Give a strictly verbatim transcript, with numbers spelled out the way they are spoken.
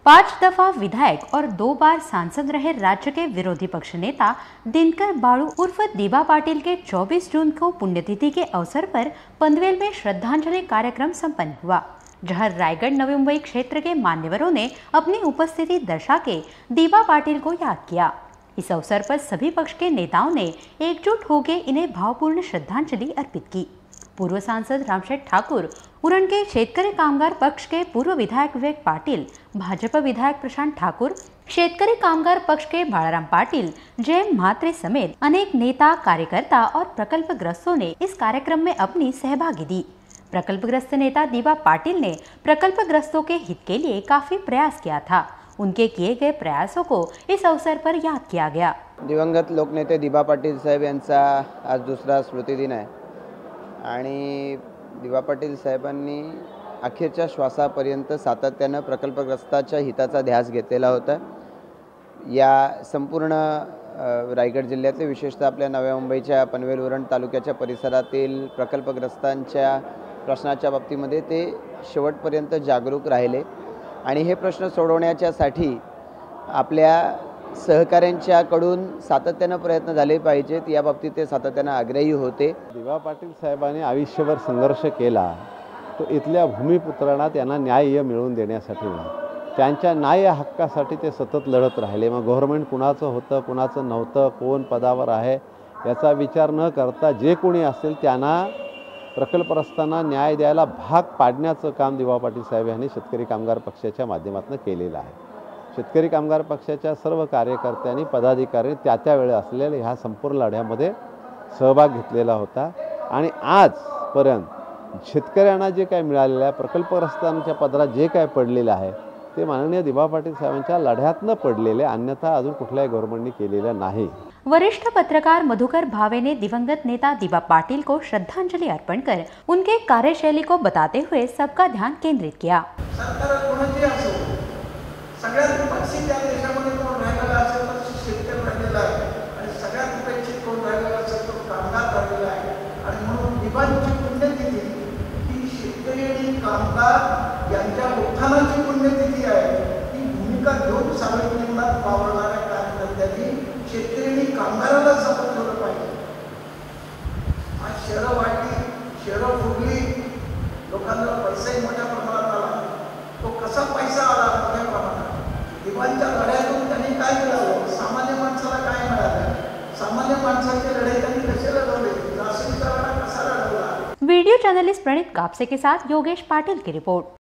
पांच दफा विधायक और दो बार सांसद रहे राज्य के विरोधी पक्ष नेता दिनकर बाळू उर्फ दीबा पाटिल के चौबीस जून को पुण्यतिथि के अवसर पर पनवेल में श्रद्धांजलि कार्यक्रम संपन्न हुआ, जहां रायगढ़ नवी मुंबई क्षेत्र के मान्यवरों ने अपनी उपस्थिति दर्शा के दीबा पाटिल को याद किया। इस अवसर पर सभी पक्ष के नेताओं ने एकजुट होकर इन्हें भावपूर्ण श्रद्धांजलि अर्पित की। पूर्व सांसद रामशेठ ठाकुर, उरण के शेतकरी कामगार पक्ष के पूर्व विधायक विवेक पाटिल, भाजपा विधायक प्रशांत ठाकुर, शेतकरी कामगार पक्ष के बाळाराम पाटिल, जय म्हात्रे समेत अनेक नेता, कार्यकर्ता और प्रकल्पग्रस्तों ने इस कार्यक्रम में अपनी सहभागी दी। प्रकल्पग्रस्त नेता दीबा पाटिल ने प्रकल्पग्रस्तों के हित के लिए काफी प्रयास किया था। उनके किए गए प्रयासों को इस अवसर पर याद किया गया। दिवंगत लोकनेते दीबा पाटिल साहेब यांचा आज दुसरा स्मृतिदिन आहे आणि दीबा पाटिल साहेबांनी अखेरच्या श्वासापर्यंत सातत्याने प्रकल्पग्रस्ताच्या हिताचा ध्यास घेतलेला होता। या संपूर्ण रायगड जिल्ह्यातले विशेषतः आपल्या नव्या मुंबईच्या पनवेल उरण तालुक्याच्या परिसरातील प्रकल्पग्रस्तांच्या प्रश्नाच्या बाबतीमध्ये ते शेवटपर्यंत जागरूक राहिले आणि हे प्रश्न सोडवण्यासाठी आपल्या सहकाऱ्यांच्याकडून सातत्याने प्रयत्न झाले पाहिजेत, या बाबतीत ते सातत्याने आग्रही होते। दीबा पाटिल साहेबांनी आयुष्यभर संघर्ष केला, तो इथल्या भूमिपुत्रांना त्यांना न्याय मिळवून देण्यासाठी त्यांच्या न्याय हक्कासाठी ते सतत लढत राहिले। मग गव्हर्नमेंट कुणाचं होतं कुणाचं नव्हतं, कोण पदावर आहे याचा विचार न करता जे कोणी असेल त्यांना प्रकल्पग्रस्तांना न्याय द्यायला भाग पाडण्याचं काम दीबा पाटिल साहेब यांनी शेतकरी कामगार पक्षाच्या माध्यमातून केलेलं आहे। शेतकरी कामगार पक्षाच्या सर्व कार्यकर्त्यांनी पदाधिकारी त्या त्या वेळी असलेल्या ह्या संपूर्ण लढ्यामध्ये सहभाग घेतलेला होता आणि आजपर्यंत शेतकऱ्यांना जे काय मिळालेलं आहे, प्रकल्पग्रस्तांच्या पदरात जे काय पडलेलं आहे ते माननीय दीबा पाटिल साहेबांच्या लढ्यातनं पडलेले, अन्यथा अजून कुठल्याही गव्हर्नमेंटने केलेलं नाही। वरिष्ठ पत्रकार मधुकर भावे ने दिवंगत नेता दीबा पाटिल को श्रद्धांजलि अर्पण कर उनके कार्यशैली को बताते हुए सबका ध्यान केंद्रित किया। सगळ्यात पक्षी त्या देशामध्ये कोण राहिलेला असेल तर शेतकरी राहिलेला आहे आणि सगळ्यात उपेक्षित कोण राहिलेला असेल तो कामगार राहिलेला आहे आणि म्हणून दिवाळीची पुण्यतिथी ही शेतकरी आणि कामगार यांच्या उत्थानाची पुण्यतिथी आहे। ही भूमिका घेऊन सामाजिक जीवनात वावरणाऱ्या कार्यकर्त्यांनी शेतकरी आणि कामगाराला समोर ठेवलं पाहिजे। आज शहरं वाढली, शहरं फुगली, लोकांना पैसाही मोठ्या प्रमाणात आला। तो कसा पैसा आला मोठ्या प्रमाणात? दिवाळीच्या लढ्यातून त्यांनी काय केलं? सामान्य माणसाला काय मिळालं? सामान्य माणसाचे लढे त्यांनी कसे लढवले? राष्ट्रीय लढा कसा लढवला? वीडियो जर्नलिस्ट प्रणीत कापसे के साथ योगेश पाटिल की रिपोर्ट।